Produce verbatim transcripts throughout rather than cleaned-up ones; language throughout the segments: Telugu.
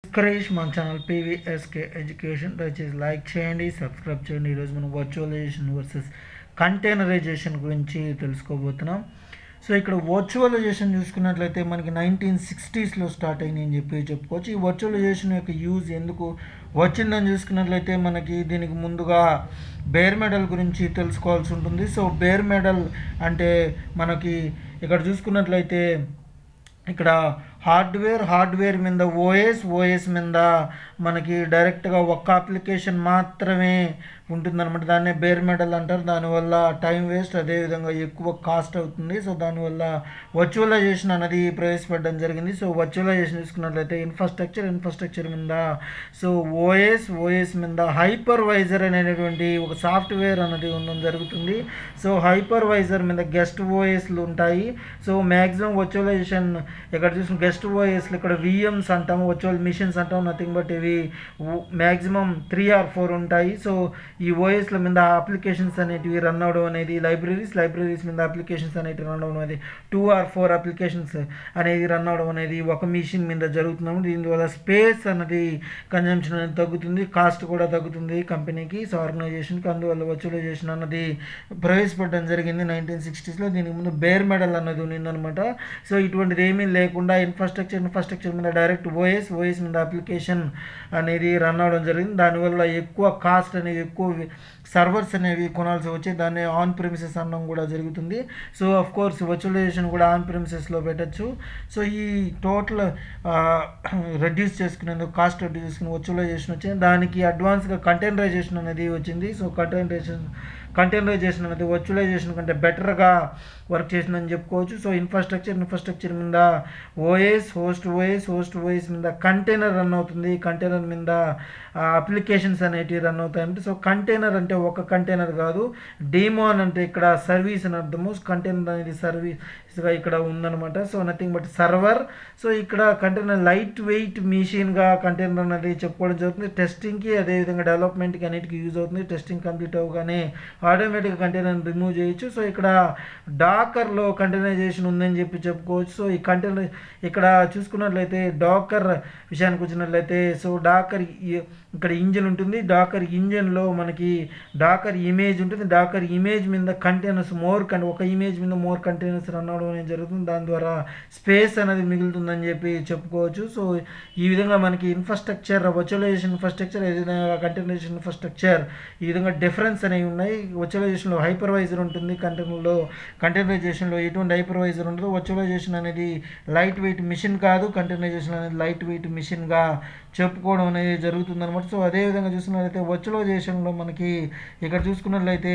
క్రేష్ మన ఛానల్ పీవీఎస్కే ఎడ్యుకేషన్ దయచేసి లైక్ చేయండి, సబ్స్క్రైబ్ చేయండి. ఈరోజు మనం వర్చువలైజేషన్ వర్సెస్ కంటైనరైజేషన్ గురించి తెలుసుకోబోతున్నాం. సో ఇక్కడ వర్చువలైజేషన్ చూసుకున్నట్లయితే మనకి నైన్టీన్ సిక్స్టీస్లో స్టార్ట్ అయింది అని చెప్పి చెప్పుకోవచ్చు. ఈ వర్చువలైజేషన్ యొక్క యూజ్ ఎందుకు వచ్చిందని చూసుకున్నట్లయితే మనకి దీనికి ముందుగా బేర్ మెడల్ గురించి తెలుసుకోవాల్సి ఉంటుంది. సో బేర్ మెడల్ అంటే మనకి ఇక్కడ చూసుకున్నట్లయితే ఇక్కడ హార్డ్వేర్ హార్డ్వేర్ మీద ఓఎస్ ఓఎస్ మీద మనకి డైరెక్ట్గా ఒక్క అప్లికేషన్ మాత్రమే ఉంటుందన్నమాట. దాన్నే బేర్ మెడల్ అంటారు. దానివల్ల టైం వేస్ట్, అదేవిధంగా ఎక్కువ కాస్ట్ అవుతుంది. సో దానివల్ల వర్చువలైజేషన్ అనేది ప్రవేశపెట్టడం జరిగింది. సో వర్చువలైజేషన్ తీసుకున్నట్లయితే ఇన్ఫ్రాస్ట్రక్చర్ ఇన్ఫ్రాస్ట్రక్చర్ మీద సో ఓఎస్ ఓఎస్ మీద హైపర్వైజర్ అనేటువంటి ఒక సాఫ్ట్వేర్ అనేది ఉండడం జరుగుతుంది. సో హైపర్వైజర్ మీద గెస్ట్ ఓఎస్లు ఉంటాయి. సో మ్యాక్సిమం వర్చువలైజేషన్ ఇక్కడ చూసిన గెస్ట్ ఓఎస్లు ఇక్కడ విఎమ్స్ అంటాము, వర్చువల్ మిషన్స్ అంటాము. నథింగ్ బట్ ఇవి మ్యాక్సిమం త్రీ ఆర్ ఫోర్ ఉంటాయి. సో ఈ ఓఎస్ల మీద అప్లికేషన్స్ అనేటివి రన్ అవడం అనేది లైబ్రరీస్ లైబ్రరీస్ మీద అప్లికేషన్స్ అనేటివి రన్ అవడం అనేది టూ ఆర్ ఫోర్ అప్లికేషన్స్ అనేది రన్ అవడం అనేది ఒక మిషన్ మీద జరుగుతున్నాము. దీనివల్ల స్పేస్ అనేది కన్జంప్షన్ అనేది తగ్గుతుంది, కాస్ట్ కూడా తగ్గుతుంది కంపెనీకి, సో ఆర్గనైజేషన్కి. అందువల్ల వర్చువలైజేషన్ అన్నది ప్రవేశపెట్టడం జరిగింది నైన్టీన్ సిక్స్టీస్లో. దీనికి ముందు బేర్ మెడల్ అన్నది ఉన్నదనమాట. సో ఇటువంటిది ఏమీ లేకుండా ఇన్ఫ్రాస్ట్రక్చర్ ఇన్ఫ్రాస్ట్రక్చర్ మీద డైరెక్ట్ ఓఎస్ ఓఎస్ మీద అప్లికేషన్ అనేది రన్ అవడం జరిగింది. దానివల్ల ఎక్కువ కాస్ట్ అనేది ఎక్కువ సర్వర్స్ అనేవి కొనాల్సి వచ్చి దాన్ని ఆన్ ప్రిమిసెస్ అనడం కూడా జరుగుతుంది. సో ఆఫ్ కోర్స్ వర్చువలైజేషన్ కూడా ఆన్ ప్రిమిసెస్లో పెట్టచ్చు. సో ఈ టోటల్ రెడ్యూస్ చేసుకునేందుకు కాస్ట్ రెడ్యూస్ చేసుకుని వర్చువలైజేషన్ వచ్చింది. దానికి అడ్వాన్స్గా కంటైనరైజేషన్ అనేది వచ్చింది. సో కంటైనరైజేషన్ కంటైనరైజేషన్ అనేది వర్చువలైజేషన్ కంటే బెటర్గా వర్క్ చేసిందని చెప్పుకోవచ్చు. సో ఇన్ఫ్రాస్ట్రక్చర్ ఇన్ఫ్రాస్ట్రక్చర్ మీద OS host OS host OS మీద కంటైనర్ రన్ అవుతుంది. కంటైనర్ మీద అప్లికేషన్స్ అనేటివి రన్ అవుతాయంటే సో కంటైనర్ అంటే ఒక కంటైనర్ కాదు, డీమాన్ అంటే ఇక్కడ సర్వీస్ అని అర్థము. కంటైనర్ అనేది సర్వీస్గా ఇక్కడ ఉందన్నమాట. So nothing but server. So ఇక్కడ కంటైనర్ లైట్ వెయిట్ మిషన్గా కంటైనర్ అనేది చెప్పుకోవడం జరుగుతుంది. టెస్టింగ్కి అదేవిధంగా డెవలప్మెంట్కి అన్నిటికీ యూజ్ అవుతుంది. టెస్టింగ్ కంప్లీట్ అవ్వగానే ఆటోమేటిక్గా కంటైనర్ రిమూవ్ చేయొచ్చు. సో ఇక్కడ డాకర్లో కంటైనరైజేషన్ ఉందని చెప్పి చెప్పుకోవచ్చు. సో ఈ కంటైనర్ ఇక్కడ చూసుకున్నట్లయితే డాకర్ విషయానికి వచ్చినట్లయితే సో డాకర్ ఇక్కడ ఇంజిన్ ఉంటుంది. డాకర్ ఇంజిన్లో మనకి డాకర్ ఇమేజ్ ఉంటుంది. డాకర్ ఇమేజ్ మీద కంటైనర్స్ మోర్ కంటే ఒక ఇమేజ్ మీద మోర్ కంటైనర్స్ రన్ అవడం అనేది జరుగుతుంది. దాని ద్వారా స్పేస్ అనేది మిగులుతుందని చెప్పి చెప్పుకోవచ్చు. సో ఈ విధంగా మనకి ఇన్ఫ్రాస్ట్రక్చర్ వర్చువలైజేషన్ ఇన్ఫ్రాస్ట్రక్చర్ ఏదైనా కంటైనరైజేషన్ ఇన్ఫ్రాస్ట్రక్చర్ ఈ విధంగా డిఫరెన్స్ అనేవి ఉన్నాయి. వర్చువలైజేషన్లో హైపర్వైజర్ ఉంటుంది, కంటైనర్లో కంటైనరైజేషన్లో ఎటువంటి హైపర్వైజర్ ఉండదు. వర్చువలైజేషన్ అనేది లైట్ వెయిట్ మిషన్ కాదు, కంటైనరైజేషన్ అనేది లైట్ వెయిట్ మిషన్గా చెప్పుకోవడం అనేది జరుగుతుంది అనమాట. సో అదేవిధంగా చూసుకున్నట్లయితే వర్చువలైజేషన్లో మనకి ఇక్కడ చూసుకున్నట్లయితే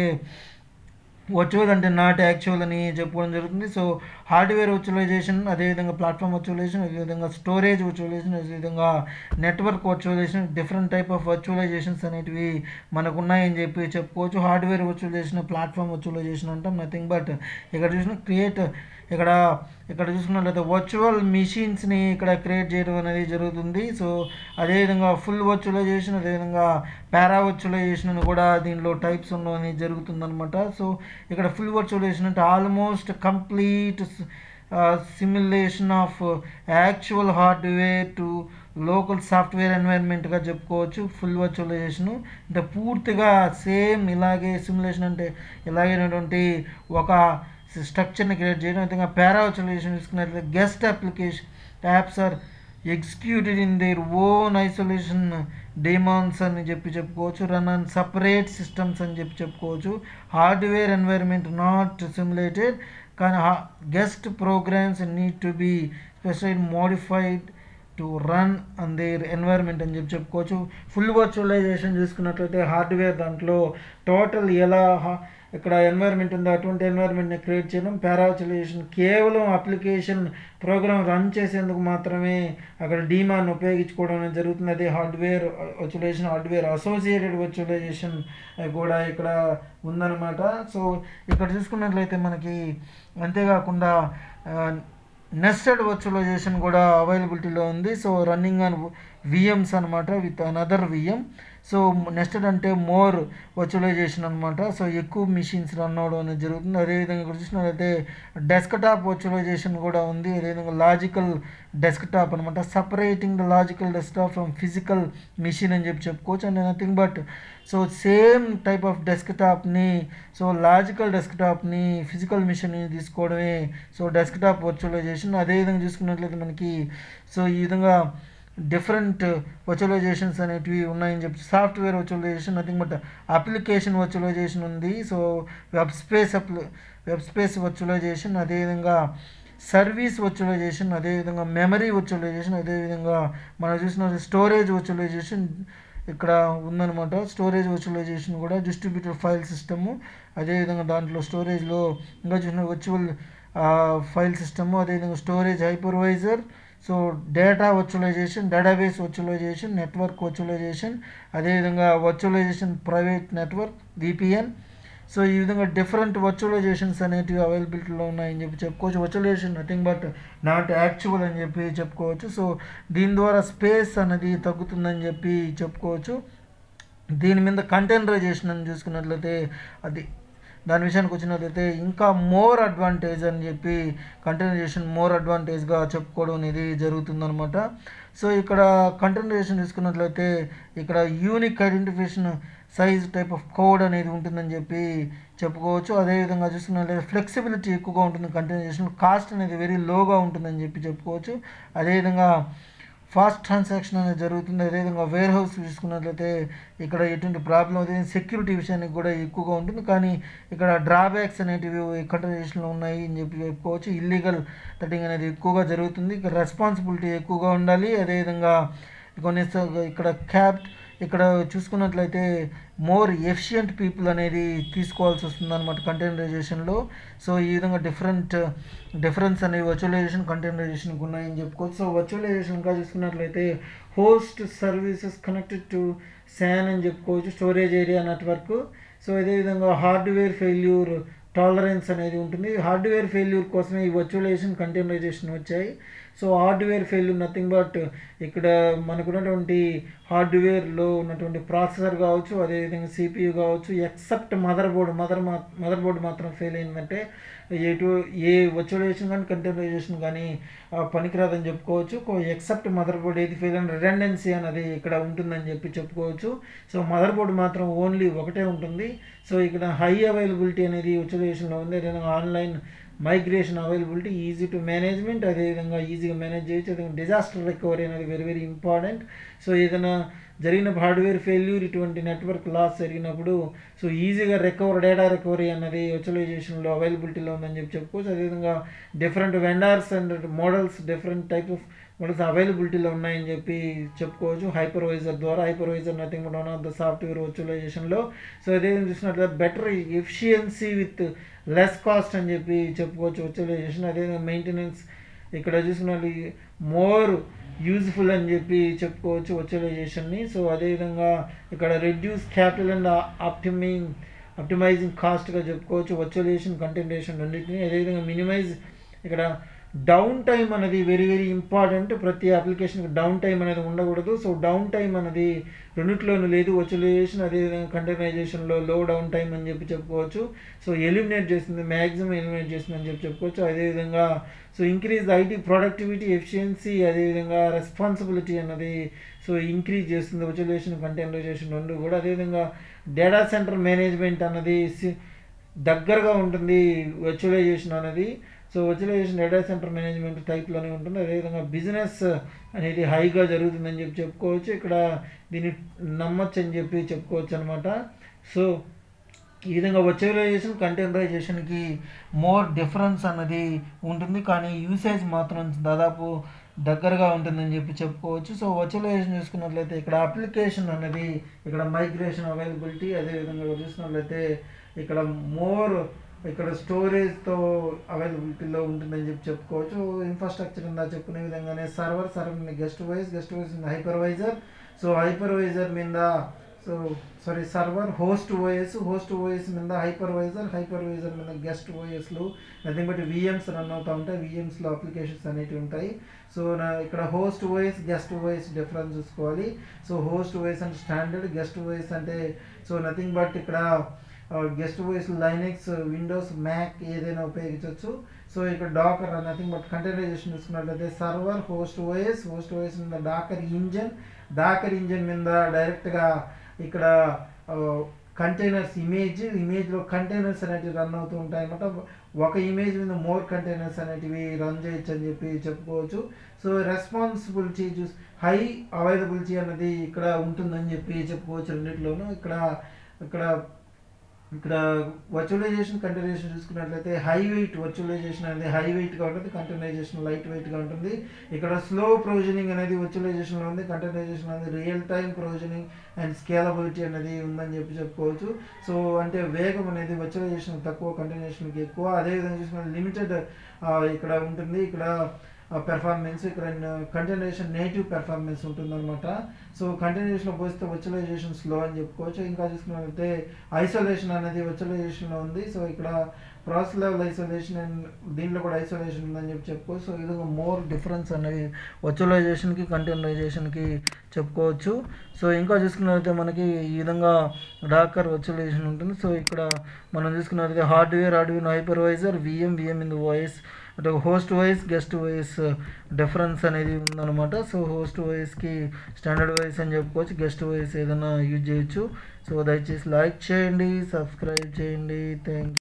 వర్చువల్ అంటే నాట్ యాక్చువల్ అని చెప్పుకోవడం జరుగుతుంది. సో హార్డ్వేర్ వర్చువలైజేషన్, అదేవిధంగా ప్లాట్ఫామ్ వర్చువలైజేషన్, అదేవిధంగా స్టోరేజ్ వర్చువలైజేషన్, అదేవిధంగా network virtualization, different type of virtualizations అనేటివి మనకు ఉన్నాయని చెప్పి చెప్పుకోవచ్చు. హార్డ్వేర్ వర్చువలైజేషన్, ప్లాట్ఫామ్ వర్చువలైజేషన్ అంటాం. నథింగ్ బట్ ఇక్కడ చూసిన క్రియేట్ ఇక్కడ ఇక్కడ చూసుకున్నట్లయితే వర్చువల్ మిషన్స్ని ఇక్కడ క్రియేట్ చేయడం అనేది జరుగుతుంది. సో అదేవిధంగా ఫుల్ వర్చువలైజేషన్, అదేవిధంగా పారా వర్చువలైజేషన్ అని కూడా దీనిలో టైప్స్ ఉండడం అనేది జరుగుతుందన్నమాట. సో ఇక్కడ ఫుల్ వర్చువలైజేషన్ అంటే almost complete simulation of actual hardware to local software ఎన్వైర్న్మెంట్గా చెప్పుకోవచ్చు ఫుల్ వర్చువలైజేషన్. అంటే పూర్తిగా సేమ్ ఇలాగే సిమ్యులేషన్ అంటే ఇలాగైనటువంటి ఒక స్ట్రక్చర్ని క్రియేట్ చేయడం. విధంగా పారా వర్చువలైజేషన్ తీసుకున్నట్లయితే guest application apps are executed in their own isolation daemons అని చెప్పి చెప్పుకోవచ్చు. రన్ ఆన్ సపరేట్ సిస్టమ్స్ అని చెప్పి చెప్పుకోవచ్చు. హార్డ్వేర్ ఎన్వైర్న్మెంట్ నాట్ సిమ్యులేటెడ్, కానీ guest programs need to be specified modified to run on their environment అని చెప్పి చెప్పుకోవచ్చు. ఫుల్ వర్చువలైజేషన్ చూసుకున్నట్లయితే హార్డ్వేర్ దాంట్లో టోటల్ ఎలా ఇక్కడ ఎన్వైర్న్మెంట్ ఉందో అటువంటి ఎన్వైర్న్మెంట్ని క్రియేట్ చేయడం. పారా వర్చువలైజేషన్ కేవలం అప్లికేషన్ ప్రోగ్రామ్ రన్ చేసేందుకు మాత్రమే అక్కడ డీమాన్ ఉపయోగించుకోవడం అనేది జరుగుతుంది. అదే hardware virtualization hardware associated virtualization కూడా ఇక్కడ ఉందన్నమాట. సో ఇక్కడ చూసుకున్నట్లయితే మనకి అంతేకాకుండా నెస్టెడ్ వర్చువలైజేషన్ కూడా అవైలబిలిటీలో ఉంది. సో రన్నింగ్ ఆన్ విఎమ్స్ అనమాట with another VM. So next అంటే మోర్ వర్చువలైజేషన్ అనమాట. సో ఎక్కువ మిషన్స్ రన్ అవ్వడం అనేది జరుగుతుంది. అదేవిధంగా ఇక్కడ చూసినట్లయితే డెస్క్టాప్ వర్చువలైజేషన్ కూడా ఉంది. అదేవిధంగా లాజికల్ డెస్క్టాప్ అనమాట, separating the logical desktop from physical machine అని చెప్పి చెప్పుకోవచ్చు. And nothing but so same type of డెస్క్టాప్ని, సో లాజికల్ డెస్క్టాప్ని ఫిజికల్ మిషన్ని తీసుకోవడమే సో డెస్క్టాప్ వర్చువలైజేషన్. అదేవిధంగా చూసుకున్నట్లయితే మనకి సో ఈ విధంగా డిఫరెంట్ వర్చువలైజేషన్స్ అనేటివి ఉన్నాయని చెప్పి software virtualization, nothing but application virtualization ఉంది. సో వెబ్ స్పేస్ అప్లి వెబ్ స్పేస్ వర్చువలైజేషన్, అదేవిధంగా సర్వీస్ వర్చువలైజేషన్, అదేవిధంగా మెమరీ వర్చువలైజేషన్, అదేవిధంగా మనం చూసిన స్టోరేజ్ వర్చువలైజేషన్ ఇక్కడ ఉందన్నమాట. స్టోరేజ్ వర్చువలైజేషన్ కూడా డిస్ట్రిబ్యూటెడ్ ఫైల్ సిస్టము, అదేవిధంగా దాంట్లో స్టోరేజ్లో ఇంకా చూసిన వర్చువల్ ఫైల్ సిస్టము, అదేవిధంగా storage hypervisor, so data virtualization, database virtualization, network virtualization, అదేవిధంగా virtualization private network VPN. So ఈ విధంగా డిఫరెంట్ వర్చువలైజేషన్స్ అనేటివి అవైలబిలిటీలో ఉన్నాయని చెప్పి చెప్పుకోవచ్చు. Virtualisation nothing but not actual అని చెప్పి చెప్పుకోవచ్చు. సో దీని ద్వారా స్పేస్ అనేది తగ్గుతుందని చెప్పి చెప్పుకోవచ్చు. దీని మీద కంటైనరైజేషన్ అని చూసుకున్నట్లయితే అది దాని విషయానికి వచ్చినట్లయితే ఇంకా మోర్ అడ్వాంటేజ్ అని చెప్పి కంటైనరైజేషన్ మోర్ అడ్వాంటేజ్గా చెప్పుకోవడం అనేది జరుగుతుందన్నమాట. సో ఇక్కడ కంటైనరైజేషన్ చూసుకున్నట్లయితే ఇక్కడ unique identification size type of code అనేది ఉంటుందని చెప్పి చెప్పుకోవచ్చు. అదేవిధంగా చూసుకున్నట్లయితే ఫ్లెక్సిబిలిటీ ఎక్కువగా ఉంటుంది కంటైనరైజేషన్, కాస్ట్ అనేది వెరీ లోగా ఉంటుందని చెప్పి చెప్పుకోవచ్చు. అదేవిధంగా ఫాస్ట్ ట్రాన్సాక్షన్ అనేది జరుగుతుంది. అదేవిధంగా వేర్ హౌస్ చూసుకున్నట్లయితే ఇక్కడ ఎటువంటి ప్రాబ్లం అదే సెక్యూరిటీ విషయానికి కూడా ఎక్కువగా ఉంటుంది. కానీ ఇక్కడ డ్రాబ్యాక్స్ అనేటివి కంటైనరైజేషన్లో ఉన్నాయి అని చెప్పి చెప్పుకోవచ్చు. ఇల్లీగల్ థటింగ్ అనేది ఎక్కువగా జరుగుతుంది. ఇక్కడ రెస్పాన్సిబిలిటీ ఎక్కువగా ఉండాలి. అదేవిధంగా కొన్ని ఇక్కడ క్యాప్ ఇక్కడ చూసుకున్నట్లయితే మోర్ ఎఫిషియంట్ పీపుల్ అనేది తీసుకోవాల్సి వస్తుంది అనమాట కంటైనరైజేషన్లో. సో ఈ విధంగా డిఫరెంట్ డిఫరెన్స్ అనేవి వర్చువలైజేషన్ కంటైనరైజేషన్కి ఉన్నాయని చెప్పుకోవచ్చు. సో వర్చువలైజేషన్ ఇంకా చూసుకున్నట్లయితే host services connected to SAN అని చెప్పుకోవచ్చు, స్టోరేజ్ ఏరియా నెట్వర్క్. సో అదేవిధంగా హార్డ్వేర్ ఫెయిల్యూర్ టాలరెన్స్ అనేది ఉంటుంది. హార్డ్వేర్ ఫెయిల్యూర్ కోసమే ఈ వర్చువలైజేషన్ కంటైనరైజేషన్ వచ్చాయి. So hardware failure nothing but ఇక్కడ మనకున్నటువంటి హార్డ్వేర్లో ఉన్నటువంటి ప్రాసెసర్ కావచ్చు, అదేవిధంగా సిపియు కావచ్చు, ఎక్సెప్ట్ మదర్ బోర్డు మదర్ మా మదర్ బోర్డు మాత్రం ఫెయిల్ అయిందంటే ఎటు ఏ వర్చువలైజేషన్ కానీ కంటైనరైజేషన్ కానీ పనికిరాదని చెప్పుకోవచ్చు. ఎక్సెప్ట్ మదర్ బోర్డు ఏది ఫెయిల్ అని రిడెండెన్సీ అనేది ఇక్కడ ఉంటుందని చెప్పి చెప్పుకోవచ్చు. సో మదర్ బోర్డు మాత్రం ఓన్లీ ఒకటే ఉంటుంది. సో ఇక్కడ హై అవైలబిలిటీ అనేది వర్చువలైజేషన్లో ఉంది. అదేవిధంగా online migration availability, easy to management, అదేవిధంగా ఈజీగా మేనేజ్ చేయొచ్చు. అదేవిధంగా డిజాస్టర్ రికవరీ అనేది వెరీ వెరీ ఇంపార్టెంట్. సో ఏదైనా జరిగిన హార్డ్వేర్ ఫెయిల్యూర్ ఇటువంటి నెట్వర్క్ లాస్ జరిగినప్పుడు సో ఈజీగా రికవర్ డేటా రికవరీ అన్నది వర్చువలైజేషన్లో అవైలబిలిటీలో ఉందని చెప్పి చెప్పుకోవచ్చు. అదేవిధంగా different vendors and models different type of models అవైలబిలిటీలో ఉన్నాయని చెప్పి చెప్పుకోవచ్చు హైపర్వైజర్ ద్వారా. Hypervisor nothing but one of the software వర్చువలైజేషన్లో. సో అదేవిధంగా చూసినట్లయితే better efficiency with less cost అని చెప్పి చెప్పుకోవచ్చు వర్చువలైజేషన్. అదేవిధంగా మెయింటెనెన్స్ ఇక్కడ చూసినట్టు మోర్ యూజ్ఫుల్ అని చెప్పి చెప్పుకోవచ్చు వర్చువలైజేషన్ని. సో అదేవిధంగా ఇక్కడ reduce capital and optimizing optimizing కాస్ట్గా చెప్పుకోవచ్చు వర్చువలైజేషన్ కంటైనరైజేషన్ రెండింటిని. అదేవిధంగా మినిమైజ్ ఇక్కడ డౌన్ టైం అనేది వెరీ వెరీ ఇంపార్టెంట్. ప్రతి అప్లికేషన్కి డౌన్ టైం అనేది ఉండకూడదు. సో డౌన్ టైం అనేది రెండిట్లోనూ లేదు వర్చువలైజేషన్ అదేవిధంగా కంటైనరైజేషన్లో లో డౌన్ టైం అని చెప్పి చెప్పుకోవచ్చు. సో ఎలిమినేట్ చేస్తుంది, మ్యాక్సిమం ఎలిమినేట్ చేస్తుంది అని చెప్పి చెప్పుకోవచ్చు. అదేవిధంగా so increase IT productivity efficiency, అదేవిధంగా రెస్పాన్సిబిలిటీ అన్నది సో ఇంక్రీజ్ చేస్తుంది వర్చువలైజేషన్ కంటైనరైజేషన్ రెండు కూడా. అదేవిధంగా డేటా సెంటర్ మేనేజ్మెంట్ అన్నది దగ్గరగా ఉంటుంది వర్చువలైజేషన్ అనేది. So virtualization data center management టైప్లోనే ఉంటుంది. అదేవిధంగా బిజినెస్ అనేది హైగా జరుగుతుందని చెప్పి చెప్పుకోవచ్చు. ఇక్కడ దీన్ని నమ్మచ్చు అని చెప్పి చెప్పుకోవచ్చు అనమాట. సో ఈ విధంగా వర్చువలైజేషన్ కంటైనరైజేషన్కి మోర్ డిఫరెన్స్ అన్నది ఉంటుంది, కానీ యూసేజ్ మాత్రం దాదాపు దగ్గరగా ఉంటుందని చెప్పి చెప్పుకోవచ్చు. సో వర్చువలైజేషన్ చూసుకున్నట్లయితే ఇక్కడ అప్లికేషన్ అనేది ఇక్కడ మైగ్రేషన్ అవైలబిలిటీ, అదేవిధంగా చూసినట్లయితే ఇక్కడ మోర్ ఇక్కడ స్టోరేజ్తో అవైలబిలిటీలో ఉంటుందని చెప్పి చెప్పుకోవచ్చు. ఇన్ఫ్రాస్ట్రక్చర్ ఇందా చెప్పుకునే విధంగానే server server guest wise guest wise hypervisor. So hypervisor మీద so sorry server host OS host OS మీద హైపర్వైజర్ హైపర్వైజర్ మీద గెస్ట్ ఓఎస్లు నథింగ్ బట్ విఎమ్స్ రన్ అవుతూ ఉంటాయి. విఎమ్స్లో అప్లికేషన్స్ అనేవి ఉంటాయి. సో నా ఇక్కడ host OS guest OS difference చూసుకోవాలి. సో హోస్ట్ ఓఎస్ అంటే స్టాండర్డ్, గెస్ట్ ఓఎస్ అంటే సో నథింగ్ బట్ ఇక్కడ guest OS Linux, Windows, Mac ఏదైనా ఉపయోగించవచ్చు. సో ఇక్కడ డాకర్ నథింగ్ బట్ కంటైనరైజేషన్ చూసుకున్నట్లయితే server host OS host OS మీద డాకర్ ఇంజన్ డాకర్ ఇంజన్ మీద డైరెక్ట్గా ఇక్కడ కంటైనర్స్ ఇమేజ్ ఇమేజ్లో కంటైనర్స్ అనేటివి రన్ అవుతూ ఉంటాయి అన్నమాట. ఒక ఇమేజ్ మీద మోర్ కంటైనర్స్ అనేటివి రన్ చేయొచ్చు అని చెప్పి చెప్పుకోవచ్చు. సో రెస్పాన్సిబిలిటీ చూస్ హై అవైలబిలిటీ అన్నది ఇక్కడ ఉంటుందని చెప్పి చెప్పుకోవచ్చు రెండిట్లోనూ. ఇక్కడ ఇక్కడ ఇక్కడ వర్చువలైజేషన్ కంటైనరైజేషన్ చూసుకున్నట్లయితే హై వెయిట్ వర్చువలైజేషన్ అనేది హై వెయిట్గా ఉంటుంది, కంటైనరైజేషన్ లైట్ వెయిట్గా ఉంటుంది. ఇక్కడ స్లో ప్రొవిజనింగ్ అనేది వర్చువలైజేషన్లో ఉంది, కంటైనరైజేషన్ అనేది real time provisioning and scalability అనేది ఉందని చెప్పి చెప్పుకోవచ్చు. సో అంటే వేగం అనేది వర్చువలైజేషన్ తక్కువ, కంటైనరైజేషన్కి ఎక్కువ. అదేవిధంగా చూసుకున్న లిమిటెడ్ ఇక్కడ ఉంటుంది. ఇక్కడ పెర్ఫార్మెన్స్ ఇక్కడ కంటైనరైజేషన్ నేటివ్ పెర్ఫార్మెన్స్ ఉంటుందన్నమాట. సో కంటైనరైజేషన్లో పోస్తే వర్చువలైజేషన్ స్లో అని చెప్పుకోవచ్చు. ఇంకా చూసుకున్నట్లయితే ఐసోలేషన్ అనేది వర్చువలైజేషన్లో ఉంది. సో ఇక్కడ ప్రాసెస్ లెవెల్ ఐసోలేషన్ అండ్ దీంట్లో కూడా ఐసోలేషన్ ఉందని చెప్పి చెప్పుకోవచ్చు. సో ఈ విధంగా మోర్ డిఫరెన్స్ అనేది వర్చువలైజేషన్కి కంటైనరైజేషన్కి చెప్పుకోవచ్చు. సో ఇంకా చూసుకున్నట్లయితే మనకి ఈ విధంగా డాకర్ వర్చువలైజేషన్ ఉంటుంది. సో ఇక్కడ మనం చూసుకున్నట్లయితే hardware hardware hypervisor VM VM in the voice అంటే host voice guest voice difference అనేది ఉందన్నమాట. సో హోస్ట్ వాయిస్కి స్టాండర్డ్ వాయిస్ అని చెప్పుకోవచ్చు, గెస్ట్ వాయిస్ ఏదైనా యూజ్ చేయొచ్చు. సో దయచేసి లైక్ చేయండి, సబ్స్క్రైబ్ చేయండి. థ్యాంక్